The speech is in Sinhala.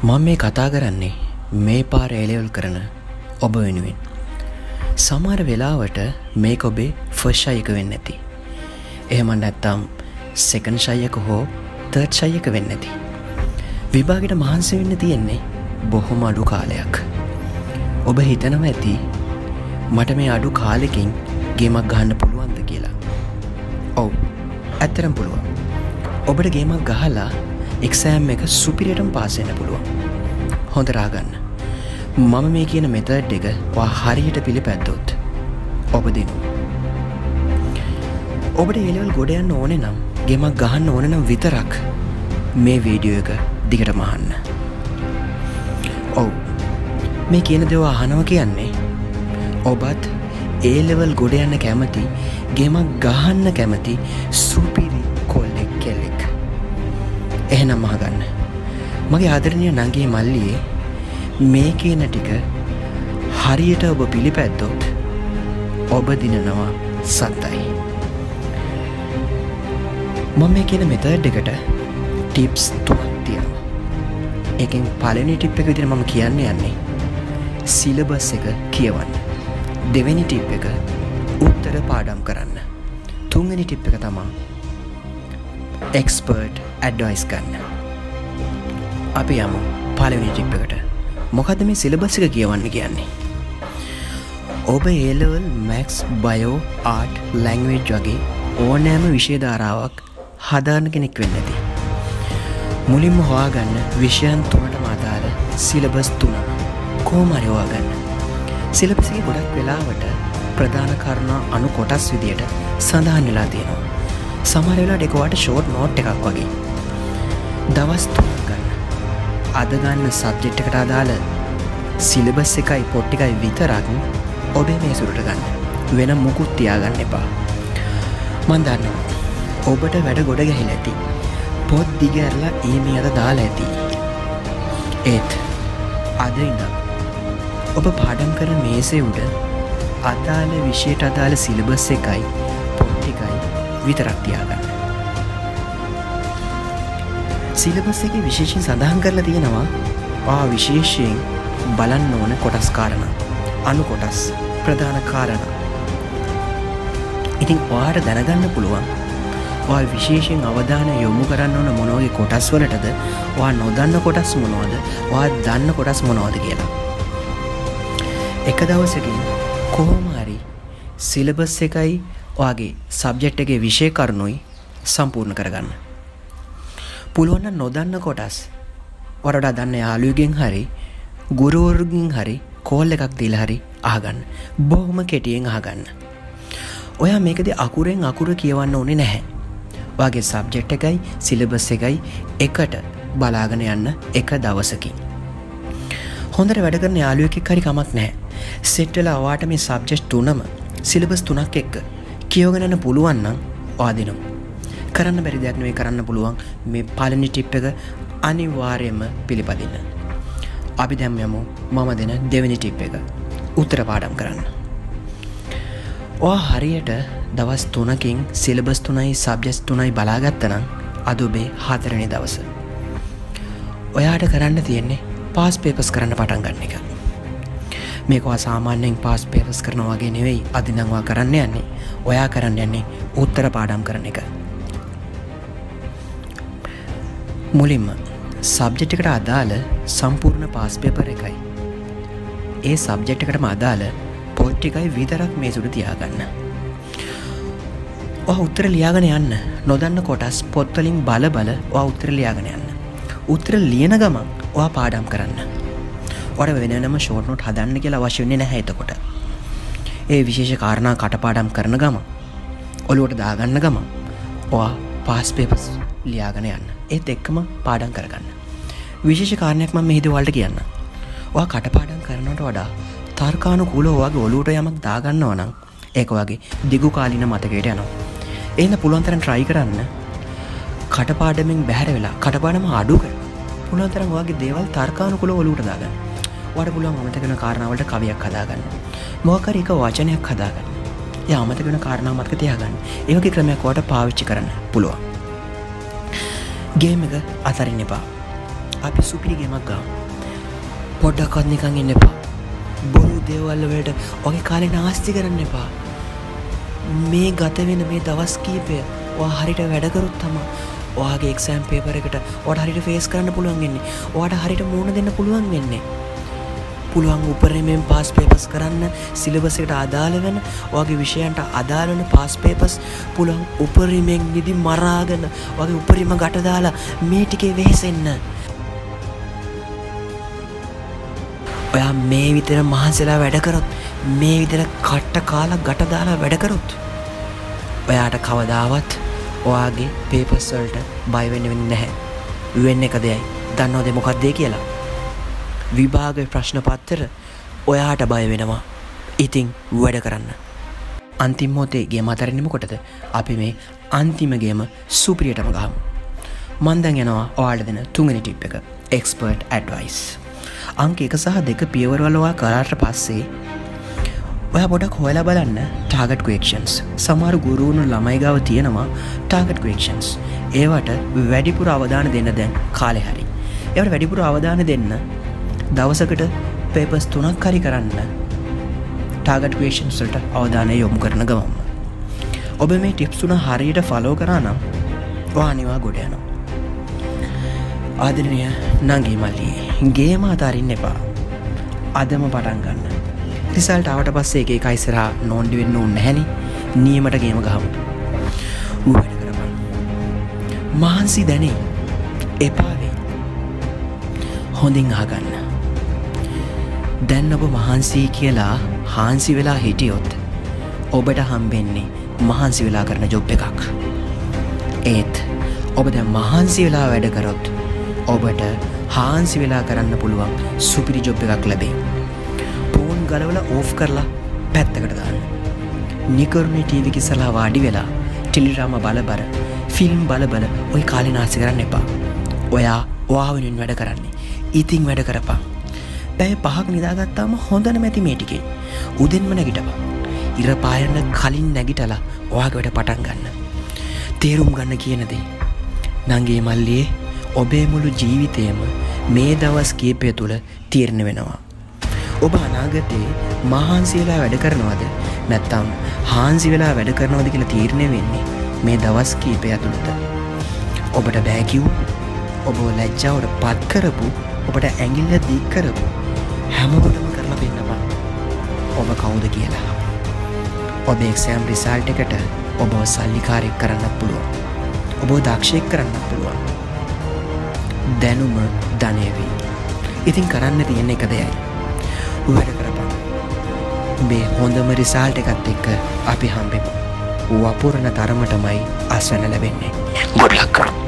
මම මේ කතා කරන්නේ මේ පාර A-level කරන ඔබ වෙනුවෙන්. සමහර වෙලාවට මේක ඔබේ ෆස්ට් ෂයි එක වෙන්නේ නැති. එහෙම නැත්නම් සෙකන්ඩ් ෂයි එක හෝ තර්ඩ් ෂයි එක වෙන්නේ නැති. විභාගෙට මහන්සි වෙන්න තියෙන්නේ බොහොම අඩු කාලයක්. ඔබ හිතනවා ඇති මට මේ අඩු කාලෙකින් ගේමක් ගහන්න පුළුවන්ද කියලා. ඔව්, ඇත්තටම පුළුවන්. ඔබට ගේමක් ගහලා එක්සෑම් එක සුපිරියටම පාස් වෙන්න පුළුවන්. හොඳට අහගන්න. මම මේ කියන මෙතඩ් එක ඔයා හරියට පිළිපැද්දොත් ඔබ දිනු. ඔබට A-level ගොඩ යන්න ඕනේ නම් ගේමක් ගහන්න ඕනේ නම් විතරක් මේ වීඩියෝ එක දිගටම අහන්න. ඔව්, මේ කියන දේ අහනවා කියන්නේ ඔබත් A-level ගොඩ යන්න කැමති, ගේමක් ගහන්න කැමති සුපිරි කොල්ලෙක් කෙල්ලෙක්. එහෙනම් අහගන්න. මගේ ආදරණීය නංගී මල්ලියේ මේ කියන ටික හරියට ඔබ පිළිපැද්දොත් ඔබ දිනනවා සතයි. මම මේ කියන මෙතඩ් එකට ටිප්ස් 3ක් තියෙනවා. ඒකෙන් පළවෙනි ටිප් එක විදිහට මම යන්නේ සිලබස් එක කියවන්න. දෙවෙනි ටිප් එක උත්තර පාඩම් කරන්න. තුන්වෙනි ටිප් එක තමයි එක්ස්පර්ට් ඇඩ්වයිස් ගන්න. අපි යමු පළවෙනි ටිප් එකට. මොකද්ද මේ සිලබස් එක කියවන්න කියන්නේ? ඔබ A-level maths, bio, art, language වගේ ඕනෑම විෂය ධාරාවක් හදාන්න කෙනෙක් වෙන්න ඇති. මුලින්ම හොයාගන්න විෂයන් 3ටම අදාළ සිලබස් 3 කොහොම හරි හොයාගන්න. සිලබස් එකේ ගොඩක් වෙලාවට ප්‍රධාන කාරණා අනු කොටස් විදියට සඳහන් වෙලා තියෙනවා. සමහර වෙලාවට ඒක ඔයාලට ෂෝට් නෝට් එකක් වගේ. දවස් 3ක් ගන්න. අද ගන්න සබ්ජෙක්ට් එකට අදාළ සිලබස් එකයි පොත් ටිකයි විතරක් ඔබේ මේසුරට ගන්න. වෙන මුකුත් තියාගන්න එපා. මම දන්නවා ඔබට වැඩ ගොඩ ගහලා ඇති. පොත් දිගහැරලා ඊමේ අත දාලා ඇති. ඒත් අද ඉඳන් ඔබ පාඩම් කරන මේසේ උඩ අදාළ විෂයට අදාළ සිලබස් එකයි පොත් ටිකයි විතරක් තියාගන්න. සිලබස් එකේ විශේෂයෙන් සඳහන් කරලා තියෙනවා විශේෂයෙන් බලන්න ඕන කොටස් කාරණා, අනු කොටස්, ප්‍රධාන කාරණා. ඉතින් ඔයාට දැනගන්න පුළුවන් ඔයා විශේෂයෙන් අවධානය යොමු කරන්න ඕන මොන වගේ කොටස් වලටද, ඔයා නොදන්න කොටස් මොනවද, ඔයා දන්න කොටස් මොනවද කියලා. එක දවසකින් කොහොම හරි සිලබස් එකයි ඔයාගේ සබ්ජෙක්ට් එකේ විෂය කරුණුයි සම්පූර්ණ කරගන්න. පුළුවන් නම් නොදන්න කොටස් ඔයාලා දන්න යාළුවෙක්ගෙන් හරි ගුරුවරුගෙන් හරි කෝල් එකක් දීලා හරි අහගන්න. බොහොම කෙටියෙන් අහගන්න. ඔයා මේකදී අකුරෙන් අකුර කියවන්න ඕනේ නැහැ. ඔයාගේ සබ්ජෙක්ට් එකයි සිලබස් එකයි එකට බලාගෙන යන්න එක දවසකින්. හොඳට වැඩ කරන යාළුවෙක් එක්ක හරි කමක් නැහැ. සෙට් වෙලා ඔයාට මේ සබ්ජෙක්ට් තුනම සිලබස් තුනක් එක්ක කියවගෙන යන්න පුළුවන් නම් ඔයා දිනමු. කරන්න බැරි දෙයක් නෙවෙයි, කරන්න පුළුවන්. මේ පළවෙනි ටිප් එක අනිවාර්යයෙන්ම පිළිපදින්න. අපි දැන් යමු මම දෙන දෙවෙනි ටිප් එක. උත්තර පාඩම් කරන්න. ඔයා හරියට දවස් 3කින් සිලබස් 3යි සබ්ජෙක්ට්ස් 3යි බලාගත්තා නම් අද ඔබේ 4 වෙනි දවස. ඔයාට කරන්න තියෙන්නේ පාස් පේපර්ස් කරන්න පටන් ගන්න එක. මේක ඔයා සාමාන්‍යයෙන් පාස් පේපර්ස් කරනවා වගේ නෙවෙයි. අද ඉඳන් ඔයා කරන්න යන්නේ, ඔයා කරන්න යන්නේ උත්තර පාඩම් කරන එක. මුලින්ම සබ්ජෙක්ට් එකට අදාළ සම්පූර්ණ පාස් පේපර් එකයි ඒ සබ්ජෙක්ට් එකටම අදාළ පොත් ටිකයි විතරක් මේසුඩ තියාගන්න. ඔයා උත්තර ලියාගෙන යන්න. නොදන්න කොටස් පොත් වලින් බල ඔයා උත්තර ලියාගෙන යන්න. උත්තර ලියන ගමන් ඔයා පාඩම් කරන්න. ඔයාට වෙනම ෂෝට් නෝට් හදන්න කියලා අවශ්‍ය වෙන්නේ නැහැ එතකොට. ඒ විශේෂ කාරණා කටපාඩම් කරන ගමන් ඔළුවට දාගන්න ගමන් ඔයා පාස් පේපර්ස් ලියාගෙන යන්න. ඒත් එක්කම පාඩම් කරගන්න. විශේෂ කාරණයක් මම මෙහිදී ඔයාලට කියන්න. ඔයා කටපාඩම් කරනවට වඩා තර්කානුකූලව ඔයාගේ ඔළුවට යමක් දාගන්නවා නම් ඒක ඔයාගේ දිගු කාලින මතකයට යනවා. එහෙනම් පුළුවන් තරම් try කරන්න. කටපාඩමෙන් බැහැර වෙලා කටපාඩම අඩු කරලා පුළුවන් තරම් ඔයාගේ දේවල් තර්කානුකූලව ඔළුවට දාගන්න. ඔයාට පුළුවන් අමතක වෙන කාරණා වලට කවියක් හදාගන්න. මොකක් හරි එක වචනයක් හදාගන්න. ඒ අමතක වෙන කාරණා මතක තියාගන්න. ඒ වගේ ක්‍රමයක් ඔයාට පාවිච්චි කරන්න පුළුවන්. ගේම් එක අතරින්න එපා. අපි සුපිරි ගේමක් ගමු. පොඩ්ඩක්වත් නිකන් ඉන්න එපා. බොරු දේවල් වලට ඔගේ කාලේ නාස්ති කරන්න එපා. මේ ගත වෙන මේ දවස් කීපය ඔයා හරියට වැඩ කරොත් තමයි ඔයාගේ එක්සෑම් පේපර් එකට ඔයාට හරියට ෆේස් කරන්න පුළුවන් වෙන්නේ. ඔයාට හරියට මූණ දෙන්න පුළුවන් වෙන්නේ. පුළුවන් උපරිමයෙන් පාස් පේපර්ස් කරන්න, සිලබස් එකට අදාළ වෙන ඔයාගේ විෂයන්ට අදාළ වෙන පාස් පේපර්ස් පුළුවන් උපරිමයෙන් නිදි මරාගෙන ඔයාගේ උපරිම ගැට දාලා මේ ටිකේ වෙහෙසෙන්න. ඔයා මේ විතර මහන්සිලා වැඩ කරොත්, මේ විතර කට්ට කාලා ගැට දාලා වැඩ කරොත් ඔයාට කවදාවත් ඔයාගේ පේපර්ස් වලට බය වෙන්නේ නැහැ. වෙන්නේ එක දෙයයි. දන්නවද මොකක්ද කියලා? විභාග ප්‍රශ්න පත්‍ර ඔයාට බය වෙනවා. ඉතින් වැඩ කරන්න. අන්තිම මොහොතේ ගේම අතරින්නෙම කොටද අපි මේ අන්තිම ගේම සුපිරියටම ගහමු. මම දැන් යනවා ඔයාලට දෙන තුන්වෙනි ටිප් එක. Expert advice. අංක 1 සහ 2 පියවරවල ඔයා කරාට පස්සේ ඔයා පොඩක් හොයලා බලන්න ටාගට් ක්වෙස්චන්ස්. සමහර ගුරුවරුන් ළමයි ගාව තියෙනවා ටාගට් ක්වෙස්චන්ස්. ඒවට වැඩිපුර අවධානය දෙන්න දැන් කාලේ හරි. ඒවට වැඩිපුර අවධානය දෙන්න දවසකට පේපර්ස් 3ක් හරි කරන්න ටාගට් ක්වෙස්චන්ස් වලට අවධානය යොමු කරන ගමන් ඔබ මේ ටිප්ස් තුන හරියට ෆලෝ කරා නම් ඔයා අනිවා ගොඩ යනවා. ආදරණීය නංගි මල්ලි, ගේම අතාරින්න එපා. අදම පටන් ගන්න. රිසල්ට් ආවට පස්සේ එක එක ඉස්සරහා නෝන්ඩි වෙන්න ඕනේ නැහෙනි. නියමට ගේම ගහමු. වැඩ කරපන්. මහන්සි දැනේ. එපා වෙයි. හොඳින් අහගන්න. දැන් ඔබ මහන්සි කියලා හාන්සි වෙලා හිටියොත් ඔබට හම්බෙන්නේ මහන්සි වෙලා කරන ජොබ් එකක්. ඒත් ඔබ දැන් මහන්සි වෙලා වැඩ කරොත් ඔබට හාන්සි වෙලා කරන්න පුළුවන් සුපිරි ජොබ් එකක් ලැබෙයි. ෆෝන් ගලවලා ඕෆ් කරලා පැත්තකට දාන්න. නිකරුණේ ටීවී එක ඉස්සරහා වාඩි වෙලා ටෙලිඩ්‍රාමා බල ෆිල්ම් බල ඔය කාලේ නාස්ති කරන්න එපා. ඔයා වෙනුවෙන් වැඩ කරන්නේ. ඉතින් වැඩ කරපන්. පැය 5ක් නිදාගත්තාම හොඳ නැමැති මේ ටිකේ. උදෙන්ම නැගිටපන්. ඉර පායන්න කලින් නැගිටලා ඔයාගේ වැඩ පටන් ගන්න. තේරුම් ගන්න කියන දේ. නංගී මල්ලියේ ඔබේ මුළු ජීවිතයම මේ දවස් කීපය තුළ තීරණය වෙනවා. ඔබ අනාගතේ මහන්සි වෙලා වැඩ කරනවද නැත්නම් හාන්සි වෙලා වැඩ කරනවද කියලා තීරණය වෙන්නේ මේ දවස් කීපය ඇතුළත. ඔබට බෑ කිව්ව, ඔබ ලැජ්ජාවට පත් කරපු, ඔබට ඇඟිල්ල දික් කරපු හැමෝටම කරලා පෙන්නපන් ඔබ කවුද කියලා. ඔබේ එක්සෑම් රිසල්ට් එකට ඔබව සල්ලිකාරයෙක් කරන්න පුළුවන්. ඔබව දක්ෂයෙක් කරන්න පුළුවන්. දැනුම ධනය වෙයි. ඉතින් කරන්න තියෙන එක දෙයයි. වැඩ කරපන්. මේ හොඳම රිසල්ට් එකත් එක්ක අපි හම්බෙමු. වපුරන තරමටමයි අස්වැන්න ලැබෙන්නේ. good luck.